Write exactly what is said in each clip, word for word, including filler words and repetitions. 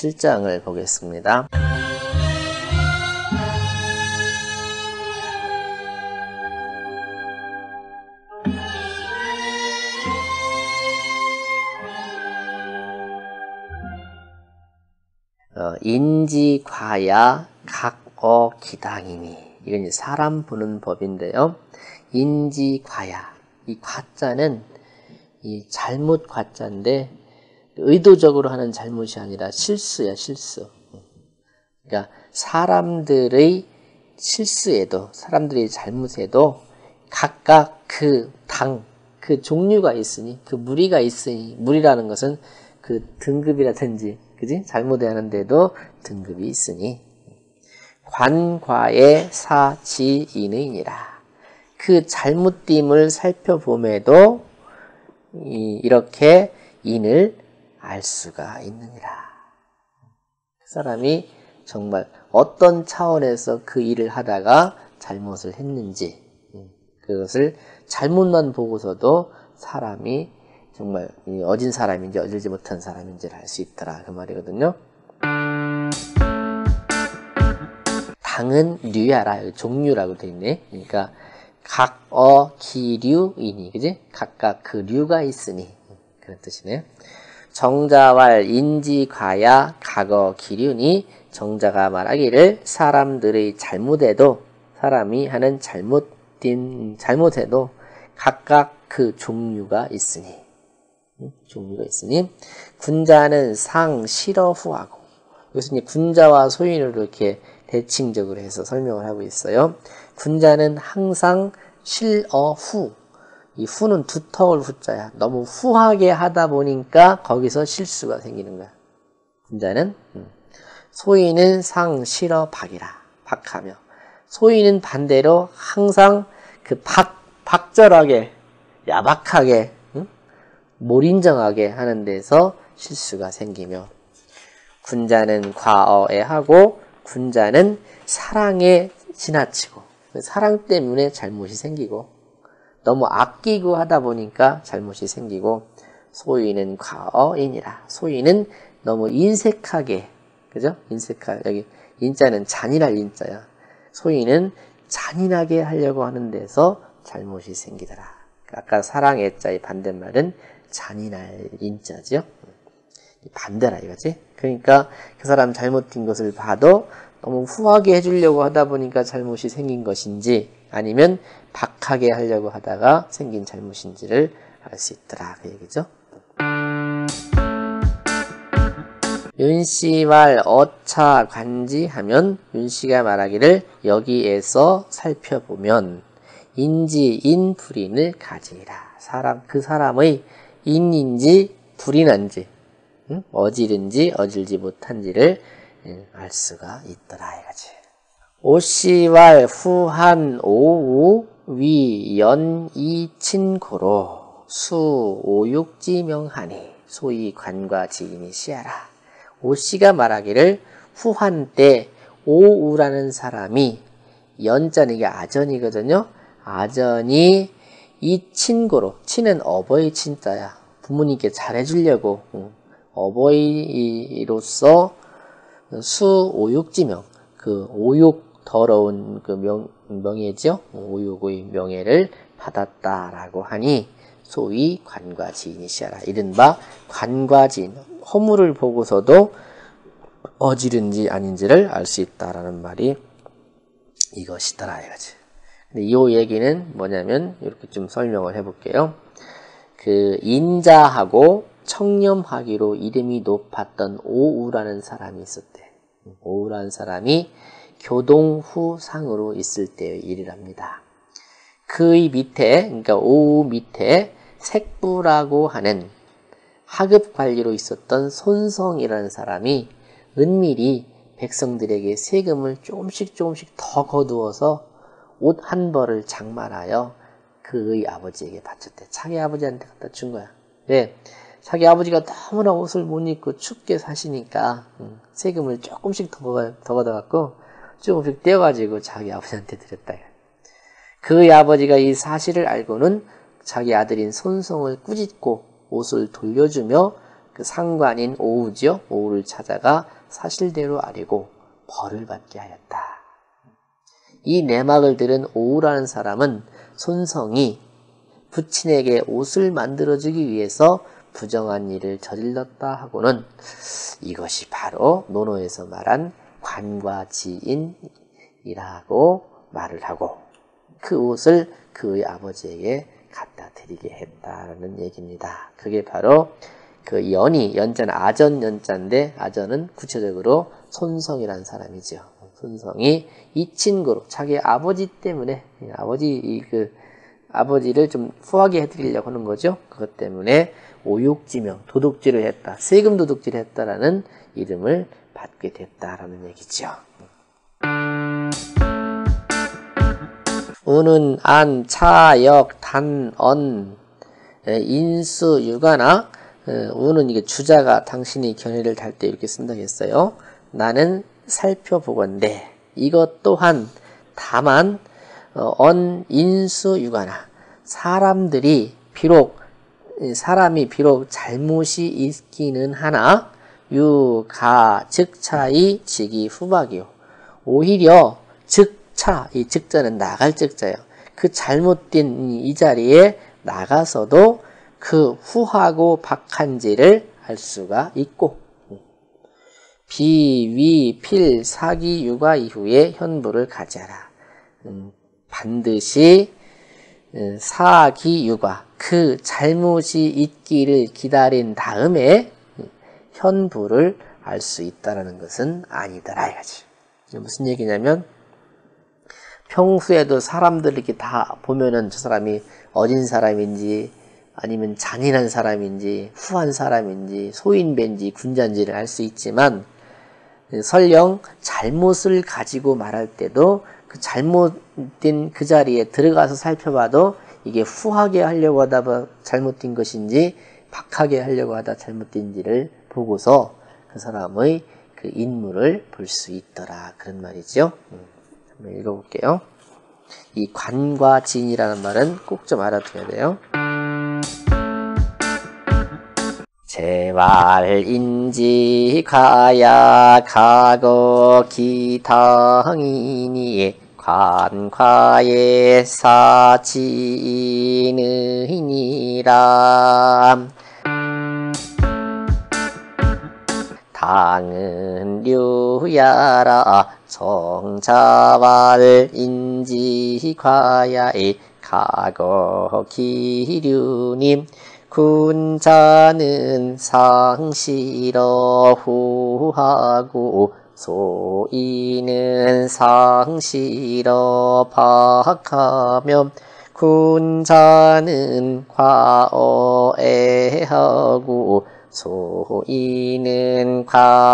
칠 장을 보겠습니다. 어, 인지과야 각어 기당이니. 이건 이제 사람 보는 법인데요. 인지과야. 이 과자는 이 잘못 과자인데 의도적으로 하는 잘못이 아니라 실수야, 실수. 그러니까 사람들의 실수에도, 사람들의 잘못에도 각각 그 당, 그 종류가 있으니, 그 무리가 있으니, 무리라는 것은 그 등급이라든지, 그지? 잘못하는데도 등급이 있으니, 관과의 사지인의니라. 그 잘못됨을 살펴봄에도 이, 이렇게 인을 알 수가 있느니라. 그 사람이 정말 어떤 차원에서 그 일을 하다가 잘못을 했는지, 그것을 잘못만 보고서도 사람이 정말 어진 사람인지 어질지 못한 사람인지를 알 수 있더라, 그 말이거든요. 당은 류야라, 종류라고 돼 있네. 그러니까 각어 기류이니, 그지? 각각 그 류가 있으니, 그런 뜻이네요. 정자왈 인지과야 각어 기류니, 정자가 말하기를 사람들의 잘못에도, 사람이 하는 잘못된 잘못에도 각각 그 종류가 있으니, 종류가 있으니, 군자는 상 실어후하고, 이것은 이제 군자와 소인으로 이렇게 대칭적으로 해서 설명을 하고 있어요. 군자는 항상 실어후, 이 후는 두터울 후자야. 너무 후하게 하다 보니까 거기서 실수가 생기는 거야. 군자는. 소인은 상 실어 박이라, 박하며, 소인은 반대로 항상 그 박, 박절하게, 야박하게, 응? 몰인정하게 하는 데서 실수가 생기며, 군자는 과어에 하고, 군자는 사랑에 지나치고, 사랑 때문에 잘못이 생기고, 너무 아끼고 하다 보니까 잘못이 생기고, 소인은 과어이니라. 소인은 너무 인색하게, 그죠? 인색하, 여기 인자는 잔인할 인자야. 소인은 잔인하게 하려고 하는 데서 잘못이 생기더라. 아까 사랑의 자의 반대말은 잔인할 인자죠. 반대라 이거지. 그러니까 그 사람 잘못된 것을 봐도 너무 후하게 해주려고 하다 보니까 잘못이 생긴 것인지, 아니면 박하게 하려고 하다가 생긴 잘못인지를 알 수 있더라, 그 얘기죠. 윤씨말 어차 관지하면, 윤씨가 말하기를 여기에서 살펴보면 인지 인불인을 가지라. 사람, 그 사람의 인인지 불인한지, 응? 어지른지 어질지 못한지를 응, 알 수가 있더라 이거지. 오씨왈 후한 오우 위 연이 친고로 수 오육지명하니 소위 관과 지인이 시하라. 오씨가 말하기를 후한 때 오우라는 사람이, 연자는 이게 아전이거든요. 아전이 이 친고로, 친은 어버이 친자야. 부모님께 잘해주려고, 어버이로서 수 오육지명, 그 오육 더러운 그 명, 명예죠. 오육의 명예를 받았다라고 하니 소위 관과지인이 시하라. 이른바 관과지인, 허물을 보고서도 어지른지 아닌지를 알 수 있다라는 말이 이것이더라 이거지. 근데 이 얘기는 뭐냐면 이렇게 좀 설명을 해볼게요. 그 인자하고 청렴하기로 이름이 높았던 오우라는 사람이 있었대. 오우라는 사람이 교동후상으로 있을 때의 일이랍니다. 그의 밑에, 그러니까 오우 밑에 색부라고 하는 하급 관리로 있었던 손성이라는 사람이 은밀히 백성들에게 세금을 조금씩 조금씩 더 거두어서 옷 한 벌을 장만하여 그의 아버지에게 바쳤대. 자기 아버지한테 갖다 준 거야. 왜? 자기 아버지가 너무나 옷을 못 입고 춥게 사시니까 세금을 조금씩 더, 더 걷어갖고 조금씩 떼어가지고 자기 아버지한테 드렸다. 그의 아버지가 이 사실을 알고는 자기 아들인 손성을 꾸짖고 옷을 돌려주며 그 상관인 오우죠. 오우를 찾아가 사실대로 아뢰고 벌을 받게 하였다. 이 내막을 들은 오우라는 사람은 손성이 부친에게 옷을 만들어주기 위해서 부정한 일을 저질렀다 하고는 이것이 바로 논어에서 말한 관과지인이라고 말을 하고 그 옷을 그의 아버지에게 갖다 드리게 했다라는 얘기입니다. 그게 바로 그 연이, 연자는 아전 연자인데 아전은 구체적으로 손성이라는 사람이죠. 손성이 이 친구로 자기 아버지 때문에 아버지 그 아버지를 좀 후하게 해드리려고 하는 거죠. 그것 때문에 오욕지명, 도둑질을 했다, 세금 도둑질을 했다라는 이름을 받게 됐다라는 얘기죠. 우는 안, 차, 역, 단, 언, 인수, 유가나. 우는 이게 주자가 당신이 견해를 달 때 이렇게 쓴다고 했어요. 나는 살펴보건대 이것 또한 다만 언, 인수, 유가나. 사람들이 비록 사람이 비록 잘못이 있기는 하나 유가 즉차이 직이 후박이요. 오히려 즉차, 이 즉자는 나갈 즉자예요. 그 잘못된 이 자리에 나가서도 그 후하고 박한지를 할 수가 있고 비, 위, 필, 사기, 유가 이후에 현부를 가져라. 음, 반드시 사기, 유가 그 잘못이 있기를 기다린 다음에 현부를 알 수 있다는 것은 아니더라 이거지. 무슨 얘기냐면 평소에도 사람들 이렇게 다 보면은 저 사람이 어진 사람인지 아니면 잔인한 사람인지 후한 사람인지 소인배인지 군자인지를 알 수 있지만 설령 잘못을 가지고 말할 때도 그 잘못된 그 자리에 들어가서 살펴봐도 이게 후하게 하려고 하다 잘못된 것인지 박하게 하려고 하다 잘못된지를 보고서 그 사람의 그 인물을 볼 수 있더라 그런 말이죠. 한번 읽어볼게요. 이 관과 진이라는 말은 꼭 좀 알아둬야 돼요. 재활인지 가야 가거 기탕이니 관과의 사지인이니라. 당은 류야라 정자왈 인지과야의 가거 기류님 군자는 상시러 후하고 소인은 상시러 박하며 군자는 과어애하고 소인은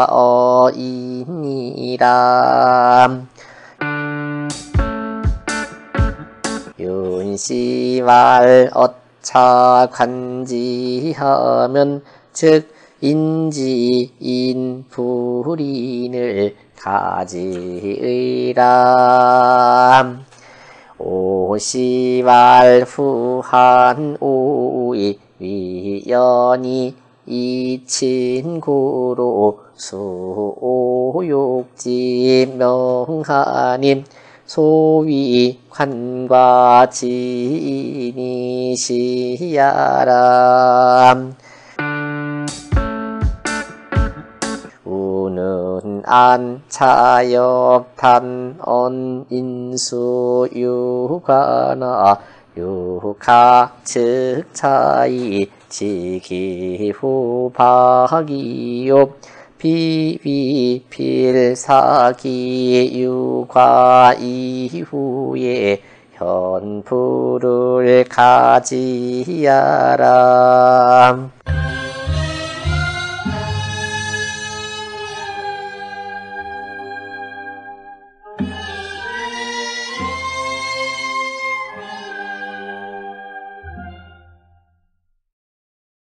과어이니라. 윤시왈 어차 관지하면 즉 인지인 불인을 가지의라. 오시왈 후한 오이 위연이 이친구로 수오욕지 명하님 소위 관과 지니시야라. 우는 안 차역 단언 인수 유가나 유가 즉차이 지기후 박이요 비위 필사기 유과 이후에 현부를 가지야라.